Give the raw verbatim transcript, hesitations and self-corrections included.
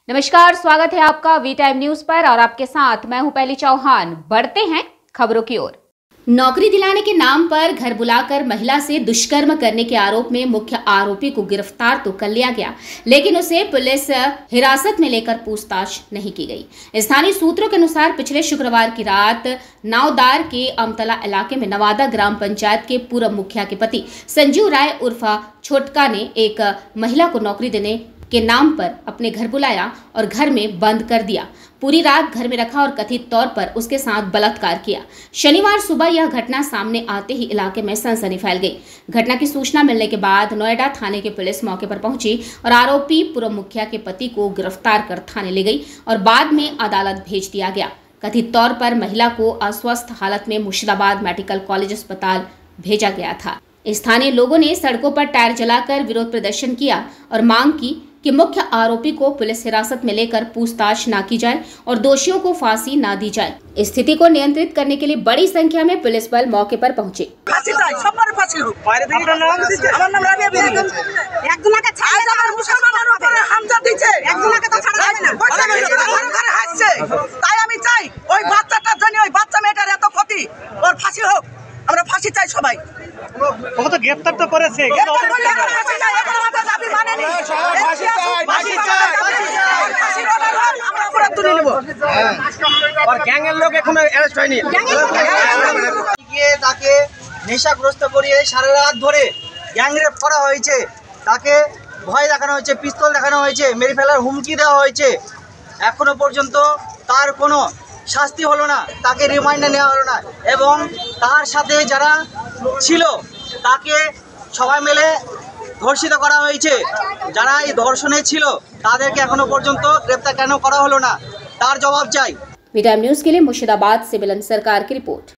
नमस्कार, स्वागत है आपका वी टाइम न्यूज पर और आपके साथ मैं हूं पहली चौहान। बढ़ते हैं खबरों की ओर। नौकरी दिलाने के नाम पर घर बुलाकर महिला से दुष्कर्म करने के आरोप में मुख्य आरोपी को गिरफ्तार तो कर लिया गया, लेकिन उसे पुलिस हिरासत में लेकर पूछताछ नहीं की गई। स्थानीय सूत्रों के अनुसार पिछले शुक्रवार की रात नावदार के अमतला इलाके में नवादा ग्राम पंचायत के पूर्व मुखिया के पति संजीव राय उर्फा छोटका ने एक महिला को नौकरी देने के नाम पर अपने घर बुलाया और घर में बंद कर दिया। पूरी रात घर में रखा और कथित तौर पर उसके साथ बलात्कार किया। शनिवार सुबह यह घटना सामने आते ही इलाके में सनसनी फैल गई। घटना की सूचना मिलने के बाद नोएडा थाने की पुलिस मौके पर पहुंची और आरोपी पूर्व मुखिया के पति को गिरफ्तार कर थाने ले गई और बाद में अदालत भेज दिया गया। कथित तौर पर महिला को अस्वस्थ हालत में मुर्शिदाबाद मेडिकल कॉलेज अस्पताल भेजा गया था। स्थानीय लोगों ने सड़कों पर टायर जलाकर विरोध प्रदर्शन किया और मांग की कि मुख्य आरोपी को पुलिस हिरासत में लेकर पूछताछ न की जाए और दोषियों को फांसी न दी जाए। स्थिति को नियंत्रित करने के लिए बड़ी संख्या में पुलिस बल मौके पर पहुंचे। আমরা ফাঁসি চাই সবাই। ও তো গ্রেফতার তো করেছে কিন্তু দাবি মানেনি। ফাঁসি চাই ফাঁসি চাই ফাঁসি আমরা পুরো তুলে নেব। আর গ্যাংয়ের লোক এখনো অ্যারেস্ট হয়নি। গিয়ে তাকে নেশাগ্রস্ত করিয়ে সারা রাত ধরে গ্যাং রেপ করা হয়েছে। তাকে ভয় দেখানো হয়েছে, পিস্তল দেখানো হয়েছে, মেরে ফেলার হুমকি দেওয়া হয়েছে। এখনো পর্যন্ত তার কোনো শাস্তি হলো না, তাকে রিমান্ডে নেওয়া হলো না এবং তার সাথে যারা ছিল তাকে সবাই মিলে ধর্ষিত করা হয়েছে। যারা এই ধর্ষণে ছিল তাদেরকে এখনো পর্যন্ত গ্রেপ্তার কেন করা হলো না, তার জবাব চাই। वी टाइम न्यूज के लिए मुर्शिदाबाद से बिलन सरकार की रिपोर्ट।